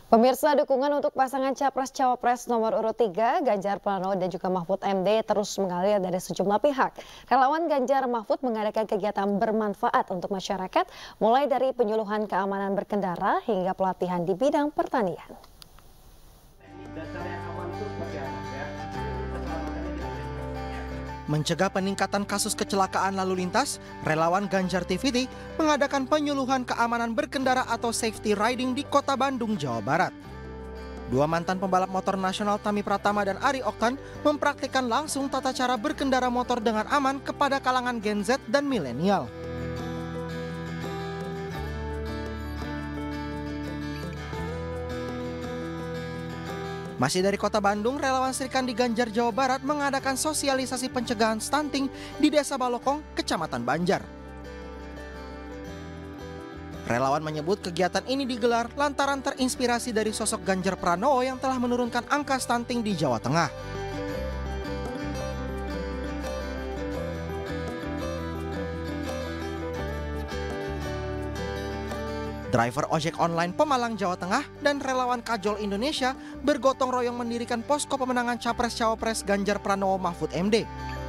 Pemirsa, dukungan untuk pasangan Capres-Cawapres nomor urut 3, Ganjar Pranowo dan juga Mahfud MD terus mengalir dari sejumlah pihak. Relawan Ganjar Mahfud mengadakan kegiatan bermanfaat untuk masyarakat, mulai dari penyuluhan keamanan berkendara hingga pelatihan di bidang pertanian. Mencegah peningkatan kasus kecelakaan lalu lintas, relawan Ganjar TVT mengadakan penyuluhan keamanan berkendara atau safety riding di Kota Bandung, Jawa Barat. Dua mantan pembalap motor nasional Tami Pratama dan Ari Oktan mempraktikkan langsung tata cara berkendara motor dengan aman kepada kalangan Gen Z dan milenial. Masih dari Kota Bandung, relawan Serikandi Ganjar Jawa Barat mengadakan sosialisasi pencegahan stunting di Desa Balokong, Kecamatan Banjar. Relawan menyebut kegiatan ini digelar lantaran terinspirasi dari sosok Ganjar Pranowo yang telah menurunkan angka stunting di Jawa Tengah. Driver ojek online Pemalang, Jawa Tengah dan relawan Kajol Indonesia bergotong royong mendirikan posko pemenangan Capres-Cawapres Ganjar Pranowo Mahfud MD.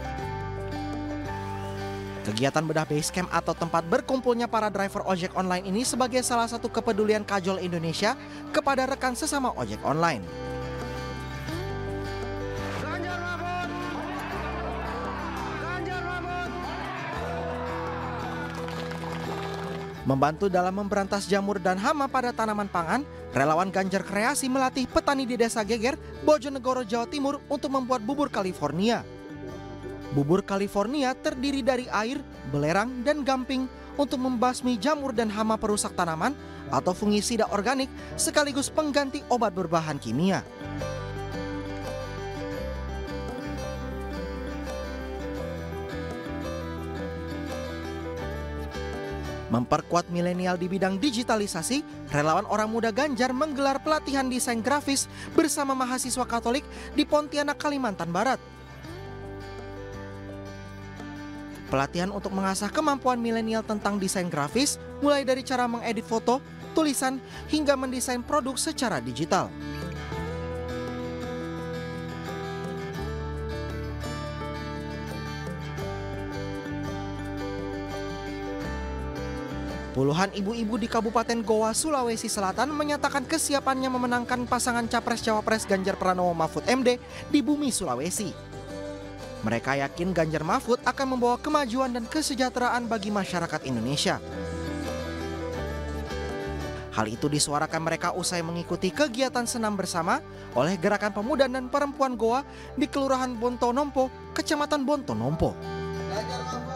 Kegiatan bedah basecamp atau tempat berkumpulnya para driver ojek online ini sebagai salah satu kepedulian Kajol Indonesia kepada rekan sesama ojek online. Membantu dalam memberantas jamur dan hama pada tanaman pangan, relawan Ganjar Kreasi melatih petani di Desa Geger, Bojonegoro, Jawa Timur untuk membuat bubur California. Bubur California terdiri dari air, belerang, dan gamping untuk membasmi jamur dan hama perusak tanaman atau fungisida organik sekaligus pengganti obat berbahan kimia. Memperkuat milenial di bidang digitalisasi, relawan orang muda Ganjar menggelar pelatihan desain grafis bersama mahasiswa Katolik di Pontianak, Kalimantan Barat. Pelatihan untuk mengasah kemampuan milenial tentang desain grafis, mulai dari cara mengedit foto, tulisan, hingga mendesain produk secara digital. Puluhan ibu-ibu di Kabupaten Goa, Sulawesi Selatan menyatakan kesiapannya memenangkan pasangan Capres-Cawapres Ganjar Pranowo Mahfud MD di bumi Sulawesi. Mereka yakin Ganjar Mahfud akan membawa kemajuan dan kesejahteraan bagi masyarakat Indonesia. Hal itu disuarakan mereka usai mengikuti kegiatan senam bersama oleh Gerakan Pemuda dan Perempuan Goa di Kelurahan Bontonompo, Kecamatan Bontonompo.